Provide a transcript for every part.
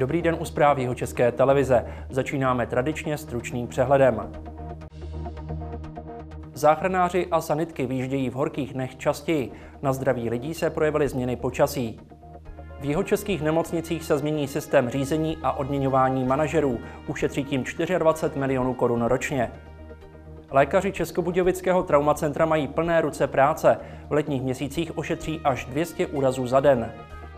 Dobrý den u zpráv Jihočeské televize. Začínáme tradičně stručným přehledem. Záchranáři a sanitky vyjíždějí v horkých dnech častěji. Na zdraví lidí se projevily změny počasí. V jihočeských nemocnicích se změní systém řízení a odměňování manažerů. Ušetří tím 24 milionů korun ročně. Lékaři Českobudějovického traumacentra mají plné ruce práce. V letních měsících ošetří až 200 úrazů za den.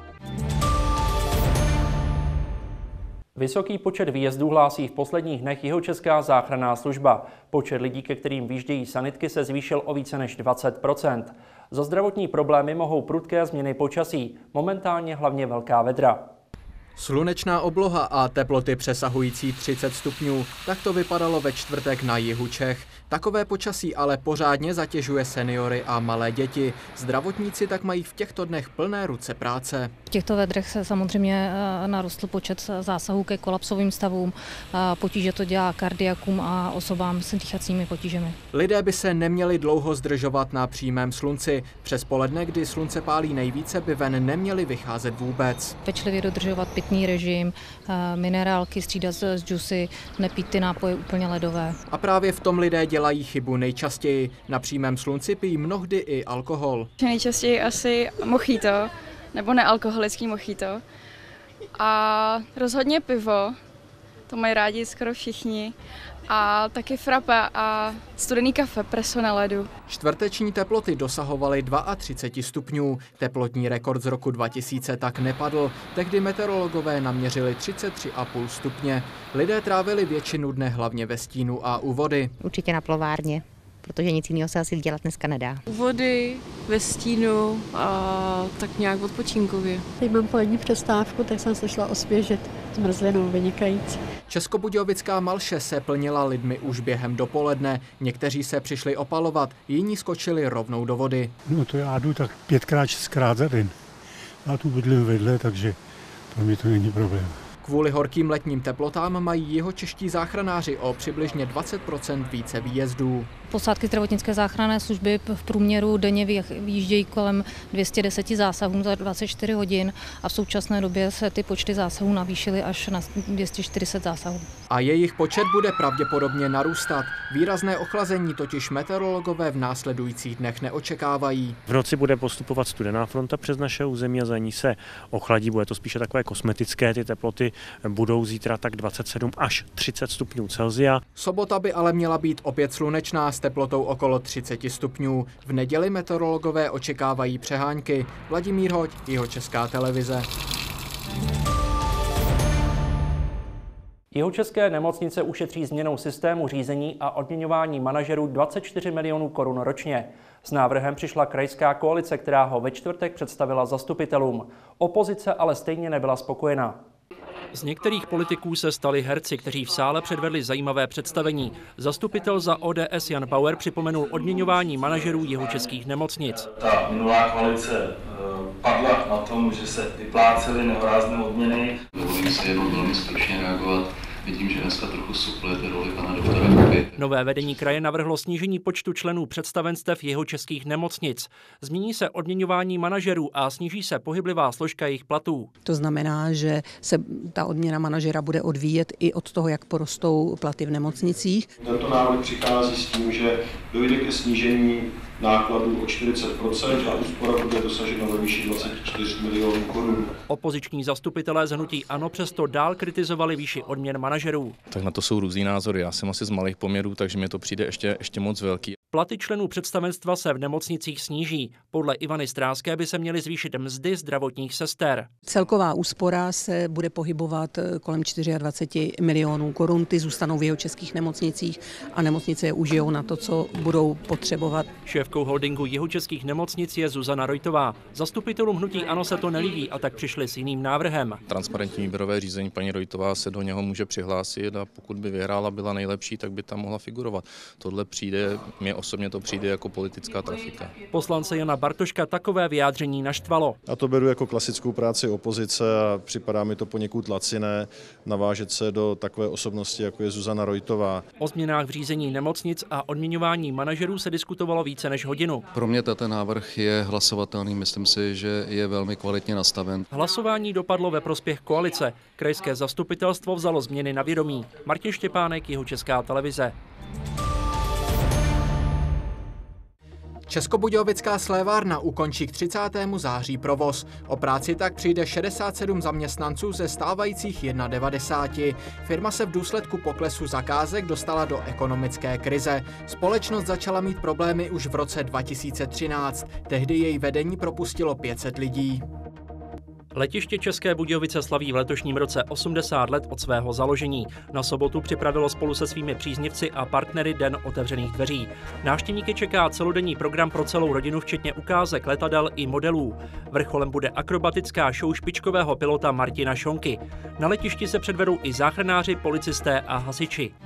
Vysoký počet výjezdů hlásí v posledních dnech Jihočeská záchranná služba. Počet lidí, ke kterým vyjíždějí sanitky, se zvýšil o více než 20%. Za zdravotní problémy mohou prudké změny počasí, momentálně hlavně velká vedra. Slunečná obloha a teploty přesahující 30 stupňů. Tak to vypadalo ve čtvrtek na jihu Čech. Takové počasí ale pořádně zatěžuje seniory a malé děti. Zdravotníci tak mají v těchto dnech plné ruce práce. V těchto vedrech se samozřejmě narostl počet zásahů ke kolapsovým stavům. Potíže to dělá kardiakům a osobám s dýchacími potížemi. Lidé by se neměli dlouho zdržovat na přímém slunci. Přes poledne, kdy slunce pálí nejvíce, by ven neměli vycházet vůbec. Pečlivě dodržovat pitný režim, minerálky střídat s džusy, nepít ty nápoje úplně ledové. A právě v tom lidé dělají chybu nejčastěji. Na přímém slunci pijí mnohdy i alkohol. Nejčastěji asi mojito, nebo nealkoholický mojito. A rozhodně pivo, to mají rádi skoro všichni. A taky frappe a studený kafe, preso na ledu. Čtvrteční teploty dosahovaly 32 stupňů. Teplotní rekord z roku 2000 tak nepadl. Tehdy meteorologové naměřili 33,5 stupně. Lidé trávili většinu dne hlavně ve stínu a u vody. Určitě na plovárně, protože nic jiného se asi dělat dneska nedá. U vody, ve stínu a tak nějak odpočinkově. Teď mám polední přestávku, tak jsem se šla osvěžit. Zmrzlinou, vynikající. Českobudějovická Malše se plnila lidmi už během dopoledne. Někteří se přišli opalovat, jiní skočili rovnou do vody. No to já jdu tak 5krát, 6krát za den. Já tu bydlím vedle, takže pro mě to není problém. Kvůli horkým letním teplotám mají jihočeští záchranáři o přibližně 20% více výjezdů. Posádky zdravotnické záchranné služby v průměru denně vyjíždějí kolem 210 zásahů za 24 hodin a v současné době se ty počty zásahů navýšily až na 240 zásahů. A jejich počet bude pravděpodobně narůstat. Výrazné ochlazení totiž meteorologové v následujících dnech neočekávají. V noci bude postupovat studená fronta přes naše území a za ní se ochladí. Bude to spíše takové kosmetické, ty teploty budou zítra tak 27 až 30 stupňů Celsia. Sobota by ale měla být opět slunečná s teplotou okolo 30 stupňů. V neděli meteorologové očekávají přehánky. Vladimír Hoď, Jihočeská televize. Jihočeské nemocnice ušetří změnou systému řízení a odměňování manažerů 24 milionů korun ročně. S návrhem přišla krajská koalice, která ho ve čtvrtek představila zastupitelům. Opozice ale stejně nebyla spokojena. Z některých politiků se stali herci, kteří v sále předvedli zajímavé představení. Zastupitel za ODS Jan Bauer připomenul odměňování manažerů jihočeských nemocnic. Ta minulá koalice padla na tom, že se vyplácely nehorázné odměny. Dovolím si jenom velmi stručně reagovat. Vidím, že dneska trochu suplujete roli pana doktora Kupy. Nové vedení kraje navrhlo snížení počtu členů představenstev jihočeských nemocnic. Změní se odměňování manažerů a sníží se pohyblivá složka jejich platů. To znamená, že se ta odměna manažera bude odvíjet i od toho, jak porostou platy v nemocnicích. Tento návrh přichází s tím, že dojde ke snížení nákladů o 40% a úspora bude dosažena ve výši 24 milionů korun. Opoziční zastupitelé z hnutí ANO přesto dál kritizovali výši odměn manažerů. Tak na to jsou různý názory. Já jsem asi z malých poměrů, takže mi to přijde ještě moc velký. Platy členů představenstva se v nemocnicích sníží. Podle Ivany Stráské by se měly zvýšit mzdy zdravotních sester. Celková úspora se bude pohybovat kolem 24 milionů korun. Ty zůstanou v jihočeských nemocnicích a nemocnice je užijou na to, co budou potřebovat. Šéfkou holdingu jihočeských nemocnic je Zuzana Rojtová. Zastupitelům hnutí ANO se to nelíbí a tak přišli s jiným návrhem. Transparentní výběrové řízení, paní Rojtová se do něho může přihlásit a pokud by vyhrála, byla nejlepší, tak by tam mohla figurovat. Tohle přijde, mě osobně to přijde jako politická trafika. Poslance Jana Bartoška takové vyjádření naštvalo. A to beru jako klasickou práci opozice a připadá mi to poněkud laciné navážet se do takové osobnosti, jako je Zuzana Rojtová. O změnách v řízení nemocnic a odměňování manažerů se diskutovalo více než hodinu. Pro mě tento návrh je hlasovatelný, myslím si, že je velmi kvalitně nastaven. Hlasování dopadlo ve prospěch koalice. Krajské zastupitelstvo vzalo změny na vědomí. Martin Štěpánek, Jihočeská televize. Českobudějovická slévárna ukončí k 30. září provoz. O práci tak přijde 67 zaměstnanců ze stávajících 91. Firma se v důsledku poklesu zakázek dostala do ekonomické krize. Společnost začala mít problémy už v roce 2013. Tehdy její vedení propustilo 500 lidí. Letiště České Budějovice slaví v letošním roce 80 let od svého založení. Na sobotu připravilo spolu se svými příznivci a partnery Den otevřených dveří. Návštěvníky čeká celodenní program pro celou rodinu, včetně ukázek letadel i modelů. Vrcholem bude akrobatická show špičkového pilota Martina Šonky. Na letišti se předvedou i záchranáři, policisté a hasiči.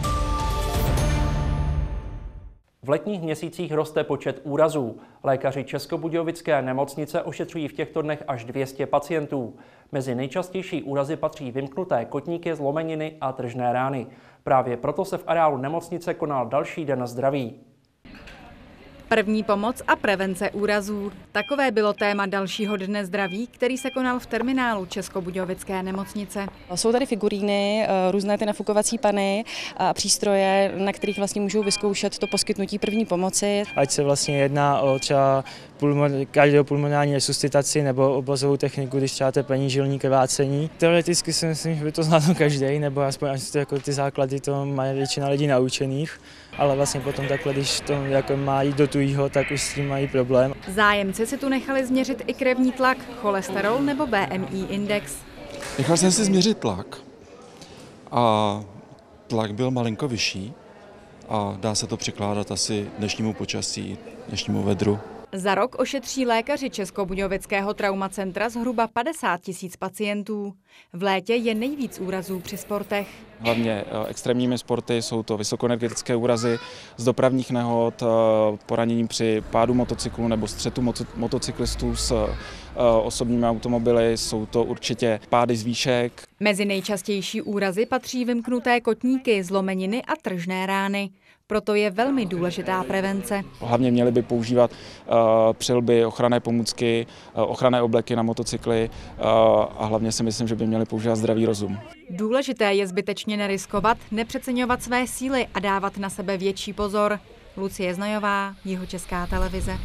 V letních měsících roste počet úrazů. Lékaři Českobudějovické nemocnice ošetřují v těchto dnech až 200 pacientů. Mezi nejčastější úrazy patří vymknuté kotníky, zlomeniny a tržné rány. Právě proto se v areálu nemocnice konal další den zdraví. První pomoc a prevence úrazů. Takové bylo téma dalšího dne zdraví, který se konal v terminálu Českobudějovické nemocnice. Jsou tady figuríny, různé ty nafukovací pany a přístroje, na kterých vlastně můžou vyzkoušet to poskytnutí první pomoci. Ať se vlastně jedná o třeba kardiopulmonální resuscitaci nebo obvazovou techniku, když třeba teplení žilní krvácení. Teoreticky si myslím, že by to zvládl každý, nebo aspoň jako ty základy to mají většina lidí naučených. Ale vlastně potom takhle, když to jako má jít do tujího, tak už s tím mají problém. Zájemci si tu nechali změřit i krevní tlak, cholesterol nebo BMI index. Nechal jsem si změřit tlak a tlak byl malinko vyšší a dá se to přikládat asi dnešnímu počasí, dnešnímu vedru. Za rok ošetří lékaři Českobudějovického traumacentra zhruba 50 000 pacientů. V létě je nejvíc úrazů při sportech. Hlavně extrémními sporty jsou to vysokoenergetické úrazy z dopravních nehod, poranění při pádu motocyklu nebo střetu motocyklistů s osobními automobily, jsou to určitě pády z výšek. Mezi nejčastější úrazy patří vymknuté kotníky, zlomeniny a tržné rány. Proto je velmi důležitá prevence. Hlavně měli by používat přilby, ochranné pomůcky, ochranné obleky na motocykly a hlavně si myslím, že by měli používat zdravý rozum. Důležité je zbytečně neriskovat, nepřeceňovat své síly a dávat na sebe větší pozor. Lucie Znajová, Jihočeská televize.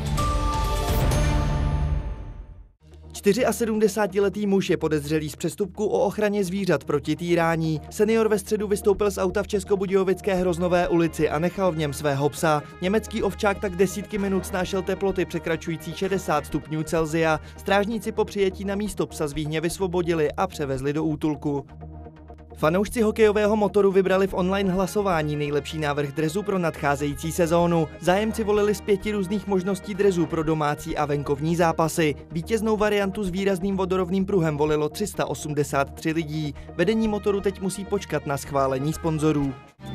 74letý muž je podezřelý z přestupku o ochraně zvířat proti týrání. Senior ve středu vystoupil z auta v Českobudějovické Hroznové ulici a nechal v něm svého psa. Německý ovčák tak desítky minut snášel teploty překračující 60 stupňů Celsia. Strážníci po přijetí na místo psa z výhně vysvobodili a převezli do útulku. Fanoušci hokejového Motoru vybrali v online hlasování nejlepší návrh dresu pro nadcházející sezónu. Zájemci volili z 5 různých možností dresů pro domácí a venkovní zápasy. Vítěznou variantu s výrazným vodorovným pruhem volilo 383 lidí. Vedení Motoru teď musí počkat na schválení sponzorů.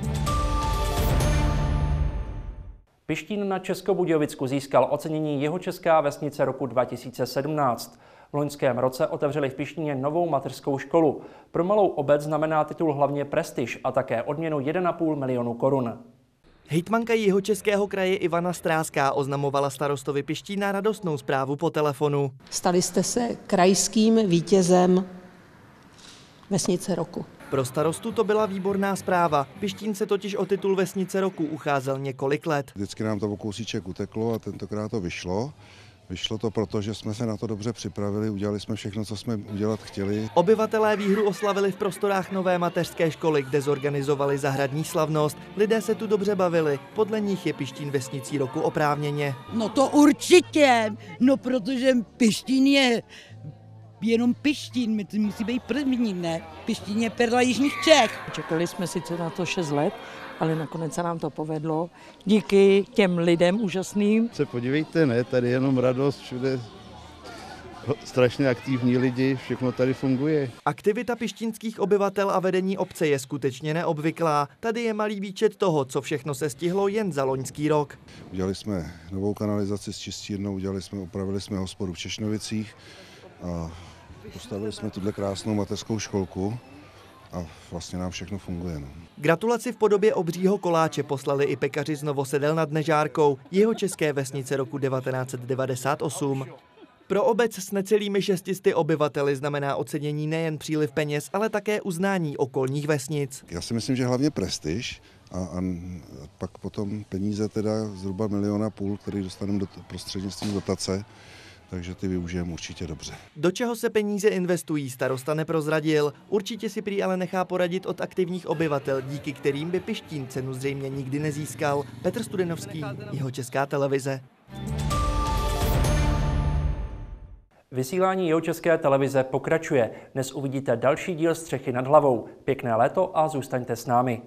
Pištín na Českobudějovicku získal ocenění Jihočeská vesnice roku 2017. V loňském roce otevřeli v Pištíně novou mateřskou školu. Pro malou obec znamená titul hlavně prestiž a také odměnu 1,5 milionu korun. Hejtmanka Jihočeského kraje Ivana Stráská oznamovala starostovi Pištína radostnou zprávu po telefonu. Stali jste se krajským vítězem vesnice roku. Pro starostu to byla výborná zpráva. Pištín se totiž o titul vesnice roku ucházel několik let. Vždycky nám to o kousíček uteklo a tentokrát to vyšlo. Vyšlo to proto, že jsme se na to dobře připravili, udělali jsme všechno, co jsme udělat chtěli. Obyvatelé výhru oslavili v prostorách nové mateřské školy, kde zorganizovali zahradní slavnost. Lidé se tu dobře bavili, podle nich je Pištín vesnicí roku oprávněně. No to určitě, no protože Pištín je jenom Pištín, my to musí být první, ne? Pištín je perla jižních Čech. Čekali jsme sice na to 6 let, ale nakonec se nám to povedlo. Díky těm lidem úžasným. Se podívejte, ne, tady jenom radost, všude strašně aktivní lidi, všechno tady funguje. Aktivita pištínských obyvatel a vedení obce je skutečně neobvyklá. Tady je malý výčet toho, co všechno se stihlo jen za loňský rok. Udělali jsme novou kanalizaci s čistírnou, opravili jsme hospodu v Češnovicích a postavili jsme tuhle krásnou mateřskou školku. a vlastně nám všechno funguje. No. Gratulaci v podobě obřího koláče poslali i pekaři z Novosedel nad Nežárkou, jihočeské vesnice roku 1998. Pro obec s necelými 600 obyvateli znamená ocenění nejen příliv peněz, ale také uznání okolních vesnic. Já si myslím, že hlavně prestiž a pak potom peníze teda zhruba 1,5 milionu, který dostaneme prostřednictvím dotace, takže ty využijeme určitě dobře. Do čeho se peníze investují, starosta neprozradil. Určitě si prý ale nechá poradit od aktivních obyvatel, díky kterým by Pištín cenu zřejmě nikdy nezískal. Petr Studenovský, Jihočeská televize. Vysílání Jihočeské televize pokračuje. Dnes uvidíte další díl Střechy nad hlavou. Pěkné léto a zůstaňte s námi.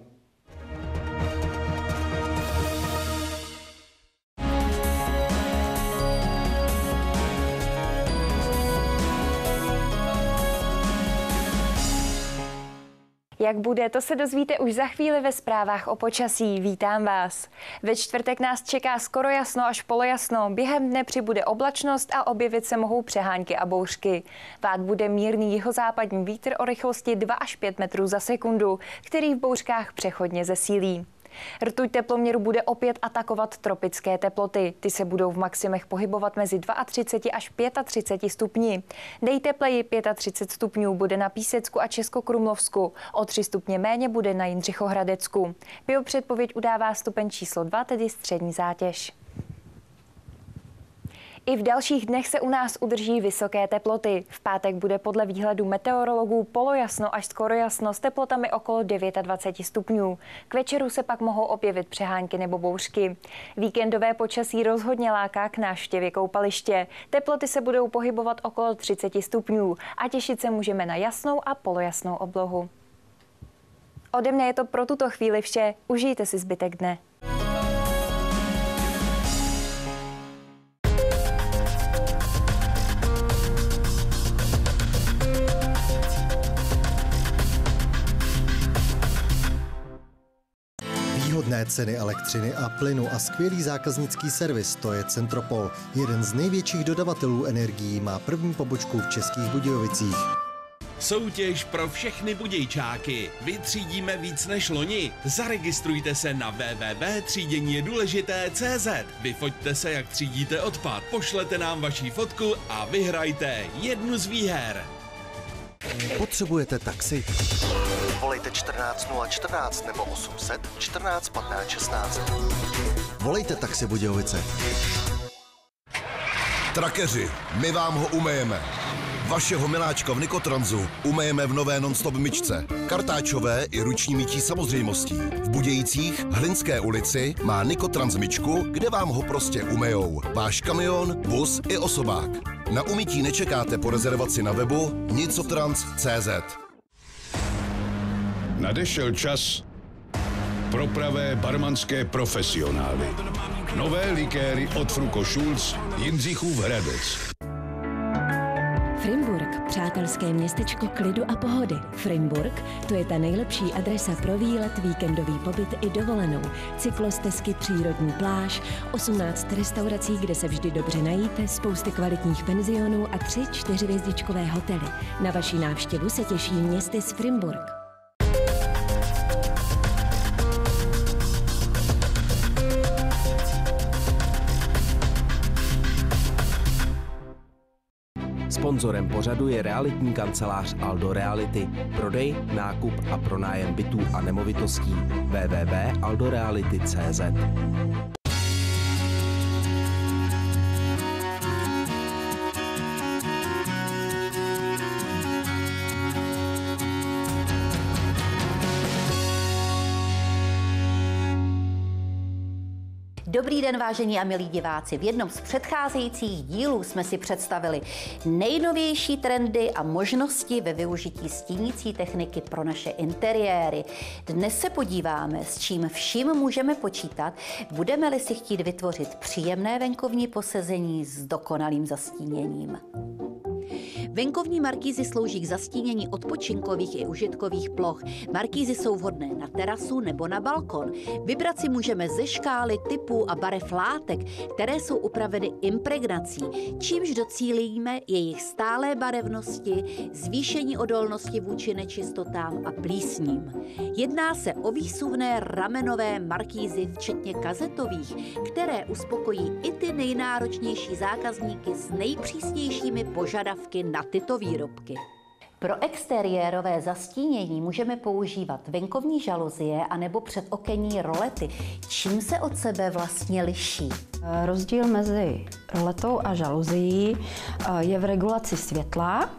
Jak bude, to se dozvíte už za chvíli ve zprávách o počasí. Vítám vás. Ve čtvrtek nás čeká skoro jasno až polojasno. Během dne přibude oblačnost a objevit se mohou přehánky a bouřky. Vát bude mírný jihozápadní vítr o rychlosti 2 až 5 metrů za sekundu, který v bouřkách přechodně zesílí. Rtuť teploměru bude opět atakovat tropické teploty. Ty se budou v maximech pohybovat mezi 32 až 35 stupni. Nejtepleji 35 stupňů bude na Písecku a Českokrumlovsku. O 3 stupně méně bude na Jindřichohradecku. Biopředpověď udává stupeň číslo 2, tedy střední zátěž. I v dalších dnech se u nás udrží vysoké teploty. V pátek bude podle výhledu meteorologů polojasno až skoro jasno s teplotami okolo 29 stupňů. K večeru se pak mohou objevit přehánky nebo bouřky. Víkendové počasí rozhodně láká k návštěvě koupaliště. Teploty se budou pohybovat okolo 30 stupňů a těšit se můžeme na jasnou a polojasnou oblohu. Ode mne je to pro tuto chvíli vše. Užijte si zbytek dne. Výhodné ceny elektřiny a plynu a skvělý zákaznický servis, to je Centropol. Jeden z největších dodavatelů energií, má první pobočku v Českých Budějovicích. Soutěž pro všechny budějčáky. Vytřídíme víc než loni. Zaregistrujte se na www.tříděníjedůležité.cz. Vyfoťte se, jak třídíte odpad. Pošlete nám vaši fotku a vyhrajte jednu z výher. Potřebujete taxi? Volejte 14 014 nebo 800 14 15 16. Volejte Taxi Budějovice. Trakeři, my vám ho umejeme. Vašeho miláčka v Nikotransu umejeme v nové non-stop myčce. Kartáčové i ruční mytí samozřejmostí. V Budějcích, Hlinské ulici, má Nikotrans myčku, kde vám ho prostě umejou. Váš kamion, bus i osobák. Na umytí nečekáte po rezervaci na webu nicotrans.cz. Nadešel čas pro pravé barmanské profesionály. Nové likéry od Fruko Schulz, Jindřichův Hradec. Frimburk, přátelské městečko klidu a pohody. Frimburk, to je ta nejlepší adresa pro výlet, víkendový pobyt i dovolenou. Cyklostezky, přírodní pláž, 18 restaurací, kde se vždy dobře najíte, spousty kvalitních penzionů a 3-4 hvězdičkové hotely. Na vaši návštěvu se těší městy z Frimburk. Sponzorem pořadu je realitní kancelář Aldo Reality. Prodej, nákup a pronájem bytů a nemovitostí. www.aldoreality.cz. Dobrý den, vážení a milí diváci. V jednom z předcházejících dílů jsme si představili nejnovější trendy a možnosti ve využití stínící techniky pro naše interiéry. Dnes se podíváme, s čím vším můžeme počítat, budeme-li si chtít vytvořit příjemné venkovní posezení s dokonalým zastíněním. Venkovní markízy slouží k zastínění odpočinkových i užitkových ploch. Markízy jsou vhodné na terasu nebo na balkon. Vybrat si můžeme ze škály, typů a barev látek, které jsou upraveny impregnací, čímž docílíme jejich stálé barevnosti, zvýšení odolnosti vůči nečistotám a plísním. Jedná se o výsuvné ramenové markízy, včetně kazetových, které uspokojí i ty nejnáročnější zákazníky s nejpřísnějšími požadavky na tyto výrobky. Pro exteriérové zastínění můžeme používat venkovní žaluzie anebo předokenní rolety. Čím se od sebe vlastně liší? Rozdíl mezi roletou a žaluzií je v regulaci světla,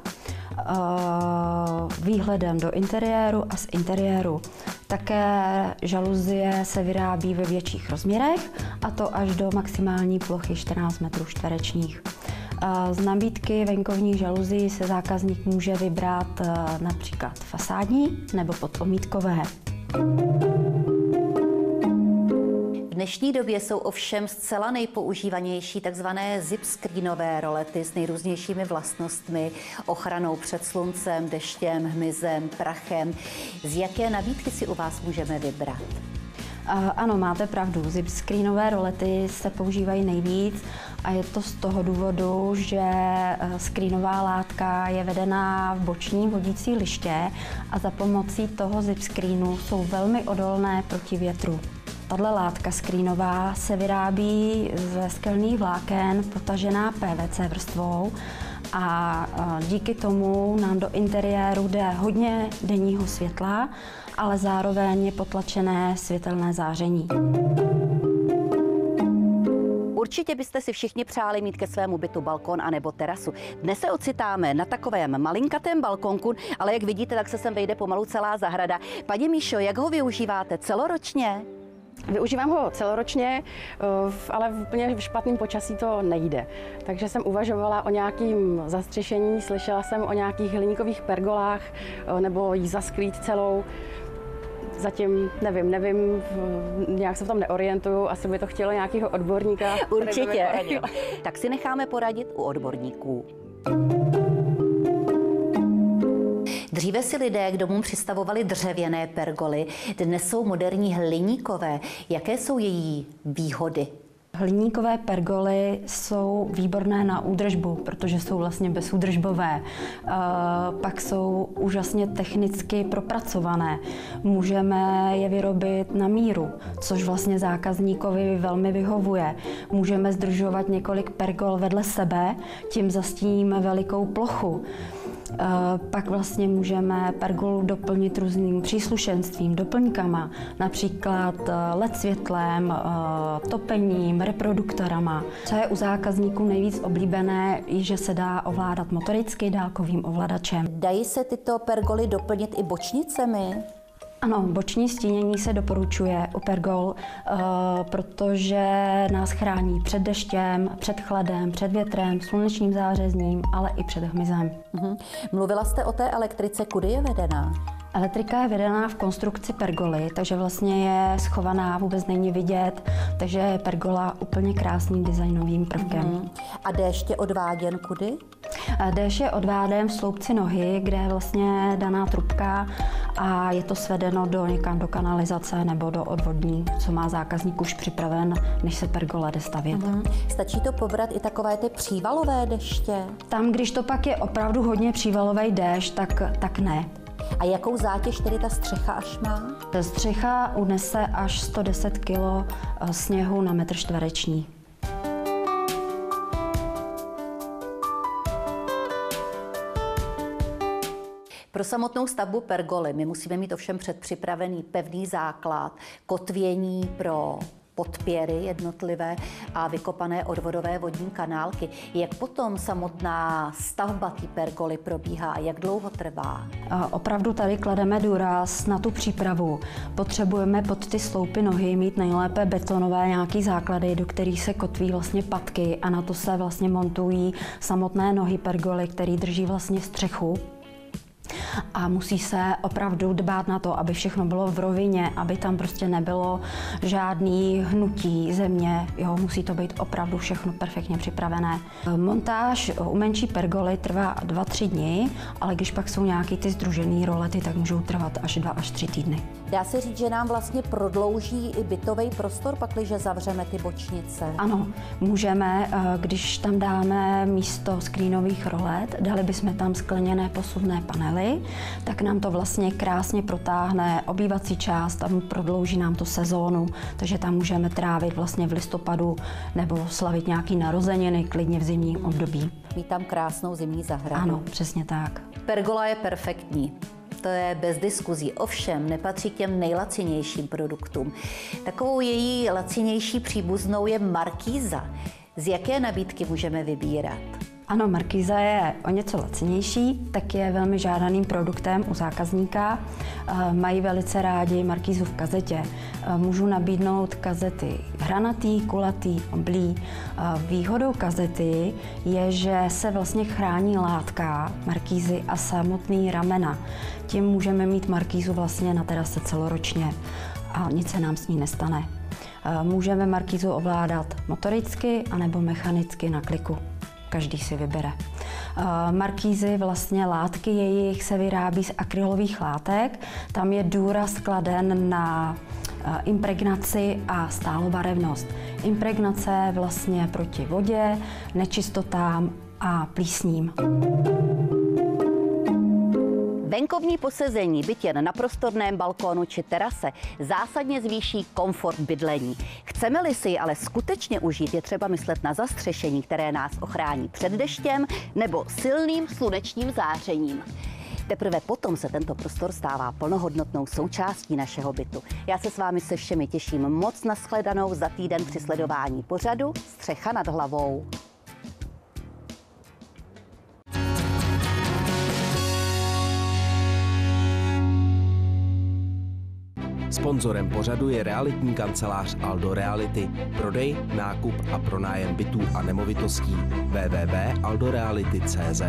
výhledem do interiéru a z interiéru. Také žaluzie se vyrábí ve větších rozměrech, a to až do maximální plochy 14 metrů čtverečních. Z nabídky venkovních žaluzí se zákazník může vybrat například fasádní nebo podomítkové. V dnešní době jsou ovšem zcela nejpoužívanější takzvané zip screenové rolety s nejrůznějšími vlastnostmi, ochranou před sluncem, deštěm, hmyzem, prachem. Z jaké nabídky si u vás můžeme vybrat? Ano, máte pravdu. Zip screenové rolety se používají nejvíc a je to z toho důvodu, že screenová látka je vedená v boční vodící liště a za pomocí toho zip screenu jsou velmi odolné proti větru. Tato látka screenová se vyrábí ze skelných vláken potažená PVC vrstvou a díky tomu nám do interiéru jde hodně denního světla, ale zároveň je potlačené světelné záření. Určitě byste si všichni přáli mít ke svému bytu balkon anebo terasu. Dnes se ocitáme na takovém malinkatém balkonku, ale jak vidíte, tak se sem vejde pomalu celá zahrada. Paní Míšo, jak ho využíváte celoročně? Využívám ho celoročně, ale v úplně špatném počasí to nejde. Takže jsem uvažovala o nějakým zastřešení, slyšela jsem o nějakých hliníkových pergolách nebo jí zasklít celou. Zatím nevím, nějak se v tom neorientuju, asi by to chtělo nějakého odborníka. Určitě. Tak si necháme poradit u odborníků. Dříve si lidé k domům přistavovali dřevěné pergoly, dnes jsou moderní hliníkové. Jaké jsou její výhody? Hliníkové pergoly jsou výborné na údržbu, protože jsou vlastně bezúdržbové. Pak jsou úžasně technicky propracované. Můžeme je vyrobit na míru, což vlastně zákazníkovi velmi vyhovuje. Můžeme združovat několik pergol vedle sebe, tím zastíníme velikou plochu. Pak vlastně můžeme pergolu doplnit různým příslušenstvím, doplňkama, například LED světlem, topením, reproduktorama. Co je u zákazníků nejvíc oblíbené, je, že se dá ovládat motoricky dálkovým ovladačem. Dají se tyto pergoly doplnit i bočnicemi? Ano, boční stínění se doporučuje u pergol, protože nás chrání před deštěm, před chladem, před větrem, slunečním zářením, ale i před hmyzem. Mluvila jste o té elektrice, kudy je vedená? Elektrika je vedená v konstrukci pergoly, takže vlastně je schovaná, vůbec není vidět, takže je pergola úplně krásným designovým prvkem. A déšť je odváděn kudy? Déšť je odváděn v sloupci nohy, kde je vlastně daná trubka a je to svedeno někam do kanalizace nebo do odvodní, co má zákazník už připraven, než se pergola jde stavět. Stačí to pobrat i takové ty přívalové deště? Tam, když to pak je opravdu hodně přívalový déšť, tak ne. A jakou zátěž tedy ta střecha až má? Střecha unese až 110 kg sněhu na metr čtvereční. Pro samotnou stavbu pergoly my musíme mít ovšem předpřipravený pevný základ, kotvění pro podpěry jednotlivé a vykopané odvodové vodní kanálky. Jak potom samotná stavba té pergoly probíhá a jak dlouho trvá? Opravdu tady klademe důraz na tu přípravu. Potřebujeme pod ty sloupy nohy mít nejlépe betonové nějaký základy, do kterých se kotví vlastně patky a na to se vlastně montují samotné nohy pergoly, které drží vlastně střechu. a musí se opravdu dbát na to, aby všechno bylo v rovině, aby tam prostě nebylo žádný hnutí země, jo, musí to být opravdu všechno perfektně připravené. Montáž u menší pergoly trvá 2-3 dny, ale když pak jsou nějaký ty sdružený rolety, tak můžou trvat až 2 až 3 týdny. Dá se říct, že nám vlastně prodlouží i bytový prostor, pakliže zavřeme ty bočnice? Ano, můžeme, když tam dáme místo skrýnových rolet, dali bychom tam skleněné posuvné panely, tak nám to vlastně krásně protáhne obývací část a prodlouží nám to sezónu, takže tam můžeme trávit vlastně v listopadu nebo slavit nějaký narozeniny klidně v zimním období. Mít tam krásnou zimní zahradu. Ano, přesně tak. Pergola je perfektní. To je bez diskuzí. Ovšem nepatří k těm nejlacinějším produktům. Takovou její lacinější příbuznou je markýza. Z jaké nabídky můžeme vybírat? Ano, markýza je o něco lacinější, tak je velmi žádaným produktem u zákazníka. Mají velice rádi markýzu v kazetě. Můžu nabídnout kazety hranatý, kulatý, oblý. Výhodou kazety je, že se vlastně chrání látka markýzy a samotný ramena. Tím můžeme mít markýzu vlastně na terase celoročně a nic se nám s ní nestane. Můžeme markýzu ovládat motoricky anebo mechanicky na kliku. Každý si vybere. Markýzy, vlastně látky jejich se vyrábí z akrylových látek. Tam je důraz kladen na impregnaci a stálobarevnost. Impregnace vlastně proti vodě, nečistotám a plísním. Venkovní posezení, byť jen na prostorném balkónu či terase, zásadně zvýší komfort bydlení. Chceme-li si ji ale skutečně užít, je třeba myslet na zastřešení, které nás ochrání před deštěm nebo silným slunečním zářením. Teprve potom se tento prostor stává plnohodnotnou součástí našeho bytu. Já se s vámi se všemi těším moc na shledanou za týden při sledování pořadu Střecha nad hlavou. Sponzorem pořadu je realitní kancelář Aldo Reality. Prodej, nákup a pronájem bytů a nemovitostí. www.aldoreality.cz.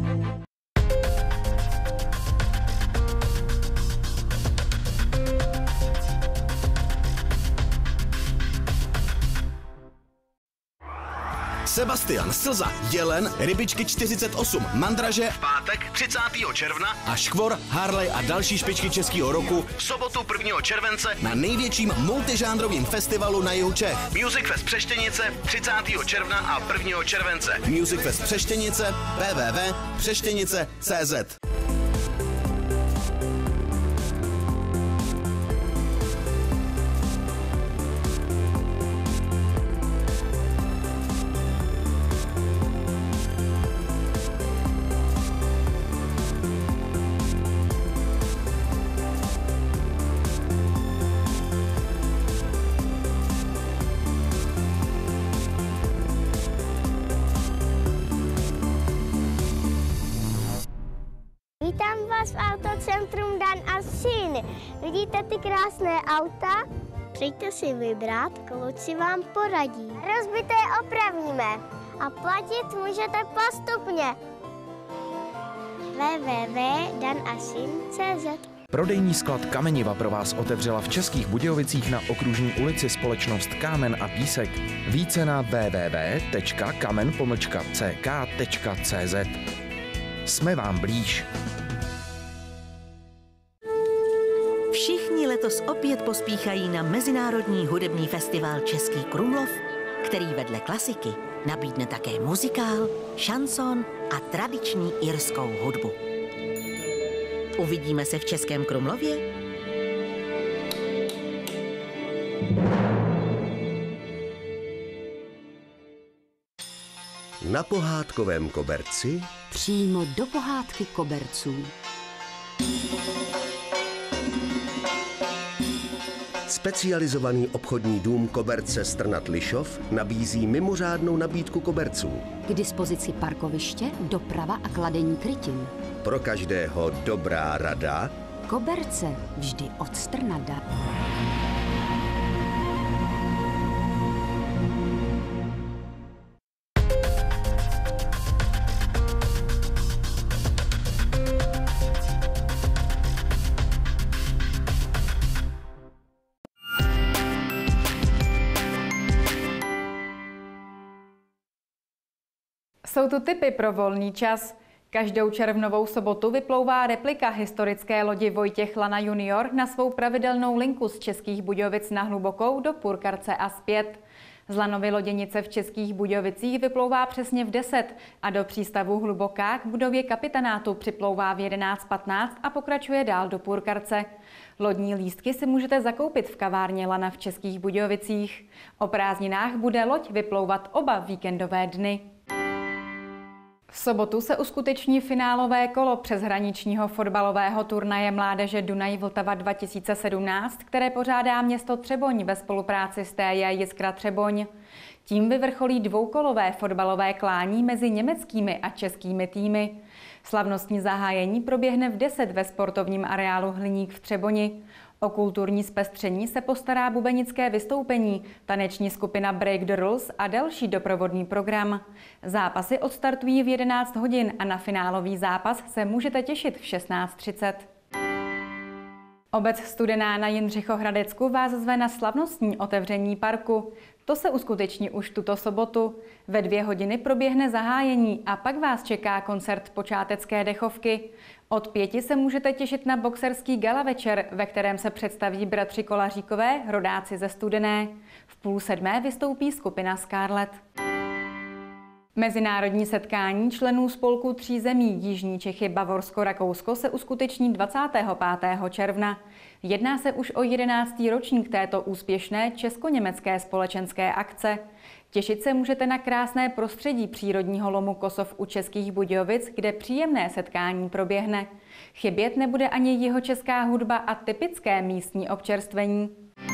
Sebastian, Slza, Jelen, Rybičky 48, Mandraže v pátek 30. června a Škvor, Harley a další špičky českého roku v sobotu 1. července na největším multižánrovým festivalu na jihu Čech. Music Fest Přeštěnice 30. června a 1. července. Music Fest Přeštěnice www.přeštěnice.cz. Vítám vás v Autocentrum Dan a Syn. Vidíte ty krásné auta? Přijďte si vybrat, kluci vám poradí. Rozbité opravíme a platit můžete postupně. www.danasyn.cz. Prodejní sklad Kameniva pro vás otevřela v Českých Budějovicích na Okružní ulici společnost Kámen a Písek. Více na www.kamen-ck.cz. Jsme vám blíž. Všichni letos opět pospíchají na Mezinárodní hudební festival Český Krumlov, který vedle klasiky nabídne také muzikál, šanson a tradiční irskou hudbu. Uvidíme se v Českém Krumlově? Na pohádkovém koberci Přímo do pohádky koberců. specializovaný obchodní dům Koberce Strnad Lišov nabízí mimořádnou nabídku koberců. K dispozici parkoviště, doprava a kladení krytin. Pro každého dobrá rada. Koberce vždy od Strnada. Jsou tu tipy pro volný čas. Každou červnovou sobotu vyplouvá replika historické lodi Vojtěch Lana junior na svou pravidelnou linku z Českých Budějovic na Hlubokou do Purkarce a zpět. Z lanovy loděnice v Českých Budějovicích vyplouvá přesně v 10 a do přístavu Hluboká k budově kapitanátu připlouvá v 11:15 a pokračuje dál do Purkarce. Lodní lístky si můžete zakoupit v kavárně Lana v Českých Budějovicích. O prázdninách bude loď vyplouvat oba víkendové dny. V sobotu se uskuteční finálové kolo přeshraničního fotbalového turnaje mládeže Dunaj Vltava 2017, které pořádá město Třeboň ve spolupráci s TJ Jiskra Třeboň. Tím vyvrcholí dvoukolové fotbalové klání mezi německými a českými týmy. Slavnostní zahájení proběhne v 10 ve sportovním areálu Hliník v Třeboni. O kulturní zpestření se postará bubenické vystoupení, taneční skupina Break the Rules a další doprovodný program. Zápasy odstartují v 11 hodin a na finálový zápas se můžete těšit v 16:30. Obec Studená na Jindřichohradecku vás zve na slavnostní otevření parku. To se uskuteční už tuto sobotu. Ve 2 hodiny proběhne zahájení a pak vás čeká koncert počátecké dechovky. Od 5 se můžete těšit na boxerský gala večer, ve kterém se představí bratři Kolaříkové, rodáci ze Studené. V 6:30 vystoupí skupina Scarlett. Mezinárodní setkání členů spolku 3 zemí Jižní Čechy, Bavorsko, Rakousko se uskuteční 25. června. Jedná se už o 11. ročník této úspěšné česko-německé společenské akce. Těšit se můžete na krásné prostředí přírodního lomu Kosov u Českých Budějovic, kde příjemné setkání proběhne. Chybět nebude ani jihočeská hudba a typické místní občerstvení.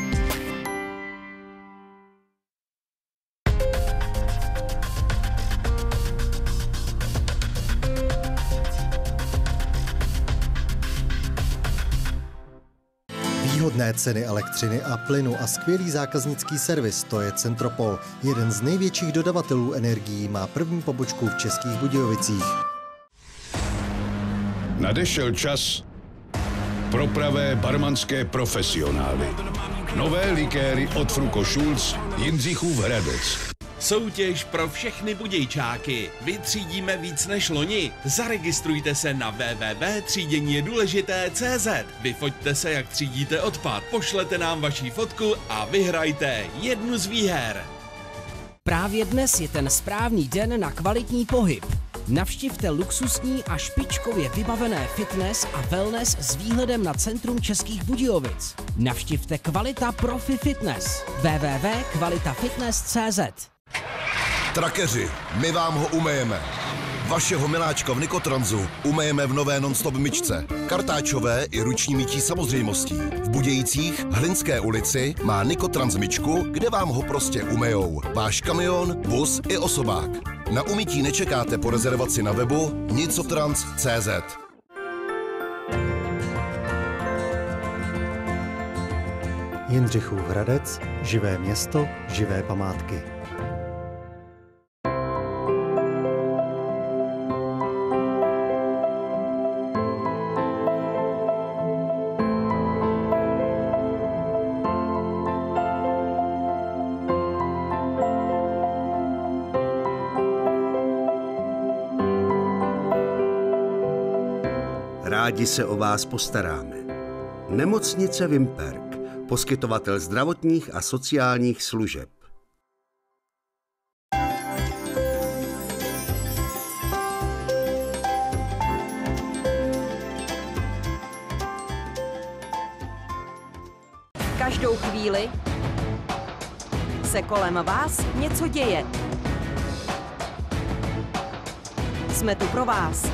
Výhodné ceny elektřiny a plynu a skvělý zákaznický servis, to je Centropol. Jeden z největších dodavatelů energií, má první pobočku v Českých Budějovicích. Nadešel čas pro pravé barmanské profesionály. Nové likéry od Fruko Schulz, Jindřichův Hradec. Soutěž pro všechny budějčáky. Vytřídíme víc než loni. Zaregistrujte se na www.tříděníjedůležité.cz. Vyfoťte se, jak třídíte odpad. Pošlete nám vaši fotku a vyhrajte jednu z výher. Právě dnes je ten správný den na kvalitní pohyb. Navštivte luxusní a špičkově vybavené fitness a wellness s výhledem na centrum Českých Budějovic. Navštivte Kvalita Profi Fitness. www.kvalitafitness.cz. Trakeři, my vám ho umyjeme. Vašeho miláčka v Nikotransu umyjeme v nové non-stop myčce. Kartáčové i ruční mytí samozřejmostí. V Budějcích, Hlinské ulici, má Nikotrans myčku, kde vám ho prostě umyjou. Váš kamion, vůz i osobák. Na umytí nečekáte po rezervaci na webu nicotrans.cz. Jindřichův Hradec, živé město, živé památky. Rádi se o vás postaráme. Nemocnice Vimperk, poskytovatel zdravotních a sociálních služeb. Každou chvíli se kolem vás něco děje. Jsme tu pro vás.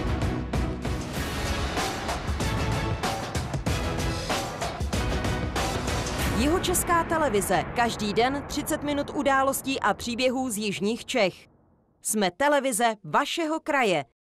Jihočeská televize. Každý den 30 minut událostí a příběhů z jižních Čech. Jsme televize vašeho kraje.